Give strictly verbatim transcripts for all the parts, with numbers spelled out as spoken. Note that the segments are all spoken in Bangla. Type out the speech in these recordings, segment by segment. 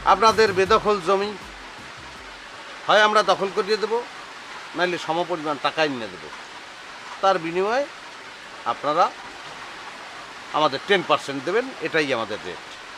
আপনাদের বেদখল জমি হয় আমরা দখল করিয়ে দেব, নাইলে সমপরিমাণ টাকা নিয়ে দেব। তার বিনিময়ে আপনারা আমাদের টেন পার্সেন্ট দেবেন, এটাই আমাদের রেট।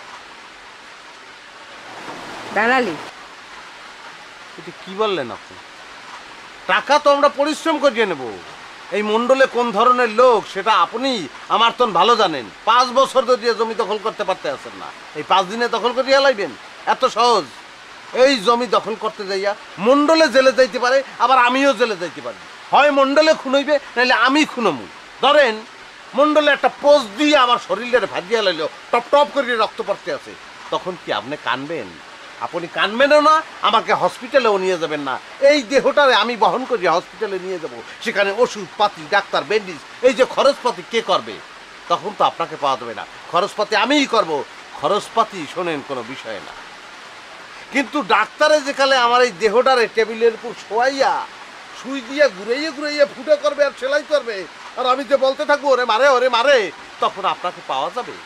দালালি? এটা কি বললেন আপনি? টাকা তো আমরা পরিশ্রম করিয়ে নেব। এই মণ্ডলে কোন ধরনের লোক সেটা আপনি আমার তো ভালো জানেন। পাঁচ বছর ধরে জমি দখল করতে পারতে আছেন না, এই পাঁচ দিনে দখল করিয়া লাইবেন? এত সহজ? এই জমি দখল করতে যাইয়া মণ্ডলে জেলে যাইতে পারে, আবার আমিও জেলে যাইতে পারি। হয় মণ্ডলে খুন হইবে, নাহলে আমি খুনমু। ধরেন মণ্ডলে একটা পোস্ট দিয়ে আমার শরীরের ভাজিয়া লাইলেও টপ টপ করে রক্ত পড়তে আছে, তখন কি আপনি কানবেন? আপনি কানবেনও না, আমাকে হসপিটালেও নিয়ে যাবেন না। এই দেহটারে আমি বহন করি হসপিটালে নিয়ে যাব, সেখানে ওষুধ পাতি, ডাক্তার, ব্যান্ডেজ, এই যে খরচপাতি কে করবে? তখন তো আপনাকে পাওয়া যাবে না, খরচপাতি আমিই করব। খরচপাতি শোনেন কোনো বিষয় না, কিন্তু ডাক্তারে যেখানে আমার এই দেহটারে টেবিলের উপর শোয়াইয়া সুই দিয়া ঘুরাইয়া ঘুরাইয়া ফুটো করবে আর সেলাই করবে, আর আমি যে বলতে থাকবো ওরে মারে ওরে মারে, তখন আপনাকে পাওয়া যাবে।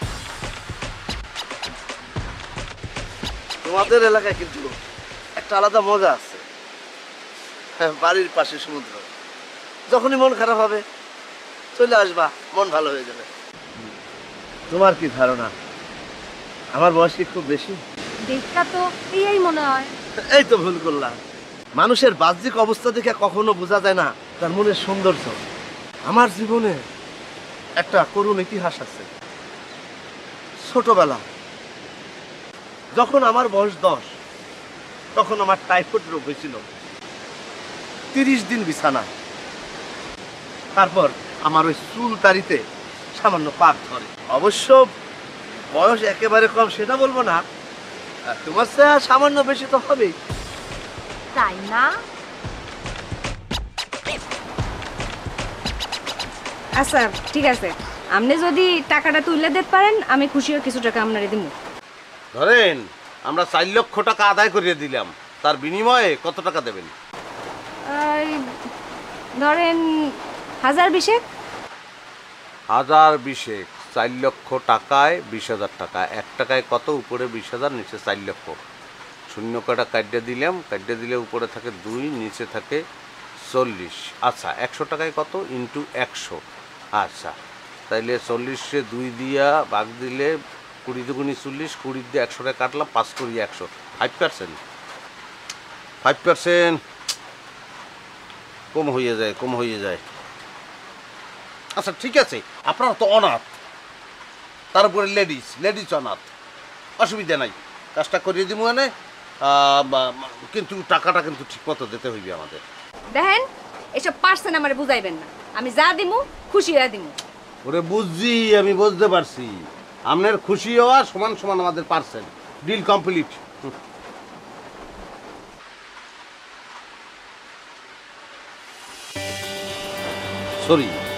তোমাদের এলাকায় কিন্তু একটা আলাদা মজা আছে। হ্যাঁ, বাড়ির পাশে সমুদ্র। যখনই মন খারাপ হবে চলে আসবা, মন ভালো হয়ে যাবে। তোমার কি ধারণা আমার বয়স কি খুব বেশি? দেখা তো এই মনে হয়। এই তো ভুল করলাম। মানুষের বাহ্যিক অবস্থা দেখে কখনো বোঝা যায় না তার মনের সৌন্দর্য। আমার জীবনে একটা করুণ ইতিহাস আছে। ছোটবেলা যখন আমার বয়স দশ, তখন আমার টাইফয়েড রোগ হয়েছিল। তিরিশ দিন বিছানা। তারপর আমার ওই চুল তারিতে সামান্য পাক ধরে। অবশ্য বয়স একেবারে কম সেটা বলবো না, তোমার চেয়ে সামান্য বেশি তো হবেই। তাই না? আচ্ছা ঠিক আছে, আপনি যদি টাকাটা তুলে দিতে পারেন আমি খুশি হয়ে কিছু টাকা আপনারে দিব। ধরেন আমরা চার লক্ষ টাকা আদায় করিয়ে দিলাম, তার বিনিময়ে কত টাকা দেবেন? এই ধরেন হাজার বিশেক। হাজার বিশেক? চার লক্ষ টাকায় বিশ হাজার টাকা। এক টাকায় কত? উপরে বিশ হাজার, নিচে চার লক্ষ। শূন্য কটা কাটিয়ে দিলাম, কাটিয়ে দিলে উপরে থাকে দুই, নিচে থাকে চল্লিশ। আচ্ছা একশো টাকায় কত? ইন্টু একশো। আচ্ছা তাইলে চল্লিশে দুই দিয়া ভাগ দিলে কুড়ি দুগুনি চল্লিশ, কুড়ি দিয়ে একশো টাকা কাটলাম, পাঁচ কুড়ি একশো। ফাইভ পার্সেন্ট ফাইভ পার্সেন্ট কম হয়ে যায়, কম হয়ে যায়। আচ্ছা ঠিক আছে, আপনারা তো অনাথ, তার উপরে লেডিস, লেডিস অনাথ, অসুবিধা নাই, কাজটা করিয়ে দিব। মানে কিন্তু টাকাটা কিন্তু ঠিক মতো দিতে হইবে আমাদের। দেখেন এসব পার্সেন্ট আমার বুঝাইবেন না, আমি যা দিমু খুশি হয়ে দিমু। ওরে বুঝছি, আমি বুঝতে পারছি, আপনার খুশি হওয়া সমান সমান আমাদের পার্সেন্ট। Deal complete. সরি।